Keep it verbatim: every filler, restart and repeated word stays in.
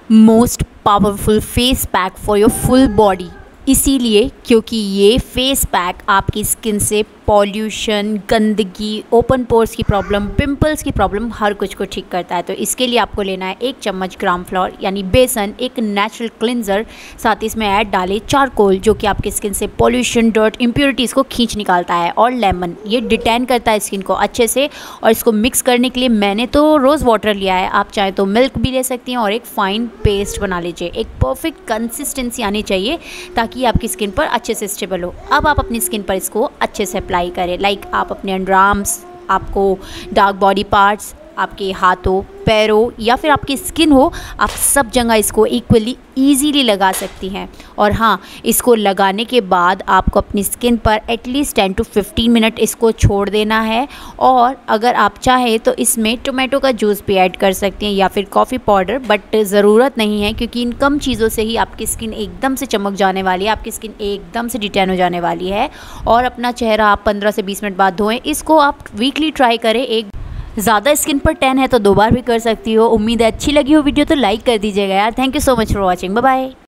Most powerful face pack for your full body. इसीलिए क्योंकि ये फेस पैक आपकी स्किन से पॉल्यूशन, गंदगी, ओपन पोर्स की प्रॉब्लम, पिंपल्स की प्रॉब्लम, हर कुछ को ठीक करता है। तो इसके लिए आपको लेना है एक चम्मच ग्राम फ्लोर यानी बेसन, एक नेचुरल क्लिनजर, साथ ही इसमें ऐड डालें चारकोल जो कि आपकी स्किन से पॉल्यूशन, डर्ट, इम्प्योरिटीज़ को खींच निकालता है, और लेमन, ये डिटेन करता है स्किन को अच्छे से। और इसको मिक्स करने के लिए मैंने तो रोज़ वाटर लिया है, आप चाहें तो मिल्क भी ले सकती हैं, और एक फ़ाइन पेस्ट बना लीजिए। एक परफेक्ट कंसिस्टेंसी आनी चाहिए ताकि आपकी स्किन पर अच्छे से स्टेबल हो। अब आप अपनी स्किन पर इसको अच्छे से अप्लाई करें, लाइक आप अपने अंडर आर्म्स, आपको डार्क बॉडी पार्ट्स, आपके हाथों, पैरों या फिर आपकी स्किन हो, आप सब जगह इसको इक्वली इजीली लगा सकती हैं। और हाँ, इसको लगाने के बाद आपको अपनी स्किन पर at least ten to fifteen minute इसको छोड़ देना है। और अगर आप चाहें तो इसमें टोमेटो का जूस भी ऐड कर सकते हैं या फिर कॉफ़ी पाउडर, बट ज़रूरत नहीं है क्योंकि इन कम चीज़ों से ही आपकी स्किन एकदम से चमक जाने वाली है, आपकी स्किन एकदम से डिटेन हो जाने वाली है। और अपना चेहरा आप पंद्रह से बीस मिनट बाद धोएं। इसको आप वीकली ट्राई करें। एक ज़्यादा स्किन पर टैन है तो दो बार भी कर सकती हो। उम्मीद है अच्छी लगी हो वीडियो तो लाइक कर दीजिएगा यार। Thank you so much for watching. Bye bye.